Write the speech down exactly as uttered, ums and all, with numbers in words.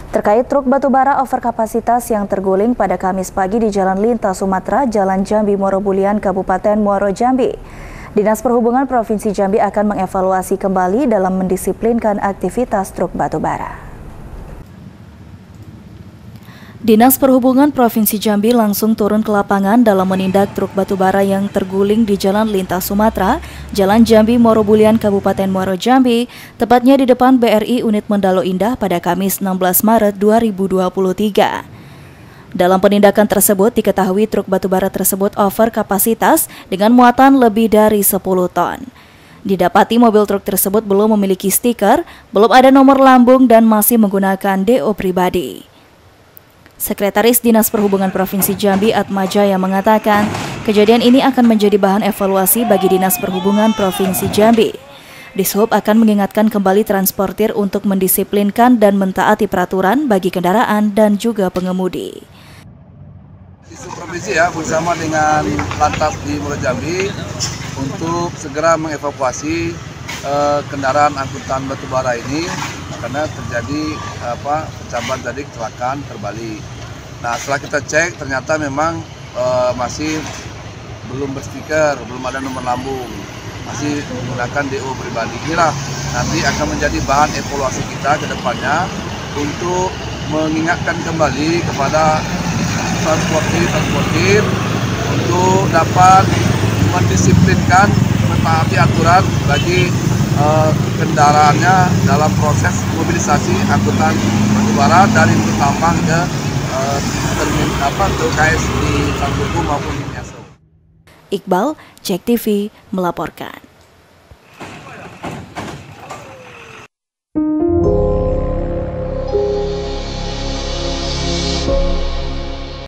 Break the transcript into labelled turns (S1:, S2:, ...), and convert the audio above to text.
S1: Terkait truk batubara overkapasitas yang terguling pada Kamis pagi di Jalan Lintas Sumatera, Jalan Jambi Morobulian, Kabupaten Muaro Jambi. Dinas Perhubungan Provinsi Jambi akan mengevaluasi kembali dalam mendisiplinkan aktivitas truk batubara. Dinas Perhubungan Provinsi Jambi langsung turun ke lapangan dalam menindak truk batubara yang terguling di Jalan Lintas Sumatera, Jalan Jambi Morobulian, Kabupaten Muaro Jambi, tepatnya di depan B R I Unit Mendalo Indah pada Kamis enam belas Maret dua ribu dua puluh tiga. Dalam penindakan tersebut diketahui truk batubara tersebut over kapasitas dengan muatan lebih dari sepuluh ton. Didapati mobil truk tersebut belum memiliki stiker, belum ada nomor lambung dan masih menggunakan D O pribadi. Sekretaris Dinas Perhubungan Provinsi Jambi Atmajaya mengatakan, kejadian ini akan menjadi bahan evaluasi bagi Dinas Perhubungan Provinsi Jambi. Dishub akan mengingatkan kembali transportir untuk mendisiplinkan dan mentaati peraturan bagi kendaraan dan juga pengemudi.
S2: Dishub Provinsi ya bersama dengan Lantas di Muaro Jambi untuk segera mengevakuasi eh, kendaraan angkutan batubara ini karena terjadi apa pencabulan tadi kecelakaan terbalik. Nah setelah kita cek ternyata memang e, masih belum berstiker, belum ada nomor lambung, masih menggunakan D O pribadi. Inilah nanti akan menjadi bahan evaluasi kita ke depannya untuk mengingatkan kembali kepada transportir-transportir untuk dapat mendisiplinkan, mentaati aturan bagi Uh, kendaraannya dalam proses mobilisasi angkutan batubara dari Tambang ke uh, termin apa ke K S di Santuku maupun di Miaso.
S1: Iqbal, Cek T V melaporkan.